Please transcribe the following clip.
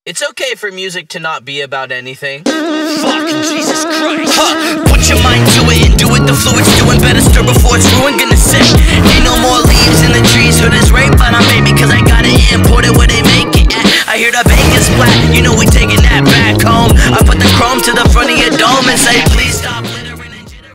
It's okay for music to not be about anything. Fuck, Jesus Christ. Put your mind to it and do it. The fluid's doing better, stir before it's ruined. Gonna say, ain't no more leaves in the trees. Hood is right, but I'm baby, cause I got it imported where they make it at. I hear the Vegas flat, you know we taking that back home. I put the chrome to the front of your dome and say, please stop.